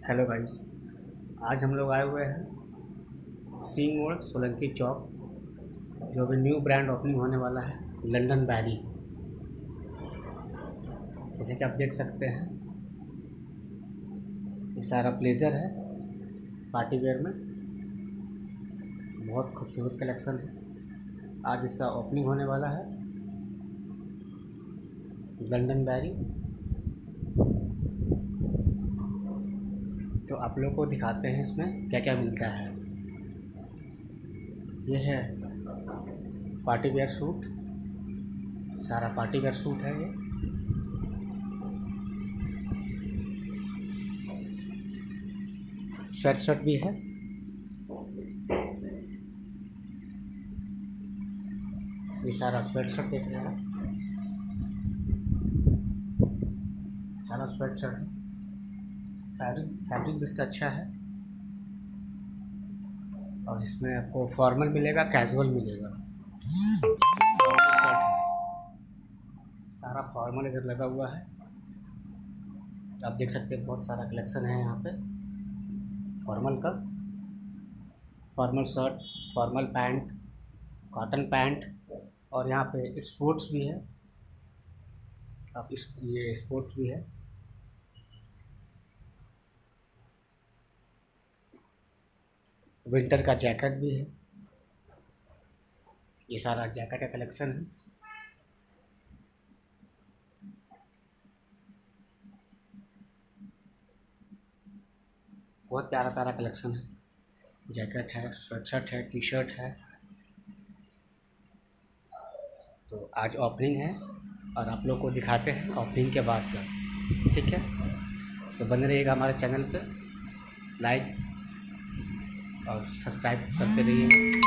Hello guys. आज हम लोग आए हुए हैं सी मोड़ सोलंकी चौक, जो अभी न्यू ब्रांड ओपनिंग होने वाला है, लंदन बैरी। जैसे कि आप देख सकते हैं, ये सारा ब्लेज़र है पार्टी वेयर में। बहुत खूबसूरत कलेक्शन है। आज इसका ओपनिंग होने वाला है लंदन बैरी। तो आप लोग को दिखाते हैं इसमें क्या क्या मिलता है। ये है पार्टी वेयर सूट, सारा पार्टी वेयर सूट है। ये शर्ट भी है। ये सारा शर्ट देख रहे हैं, सारा शर्ट है। फैब्रिक भी इसका अच्छा है। और इसमें आपको फॉर्मल मिलेगा, कैजुअल मिलेगा। फॉर्मल शर्ट है, सारा फॉर्मल इधर लगा हुआ है। आप देख सकते हैं बहुत सारा कलेक्शन है यहाँ पे फॉर्मल का। Formal shirt, formal pant, cotton pant, और यहाँ पे स्पोर्ट्स भी है। आप ये स्पोर्ट्स भी है। विंटर का जैकेट भी है। ये सारा जैकेट का कलेक्शन है। बहुत प्यारा प्यारा कलेक्शन है। जैकेट है, शर्ट है, टी शर्ट है। तो आज ओपनिंग है और आप लोग को दिखाते हैं ओपनिंग के बाद का। ठीक है, तो बने रहिएगा हमारे चैनल पे, लाइक और सब्सक्राइब करते रहिएगा।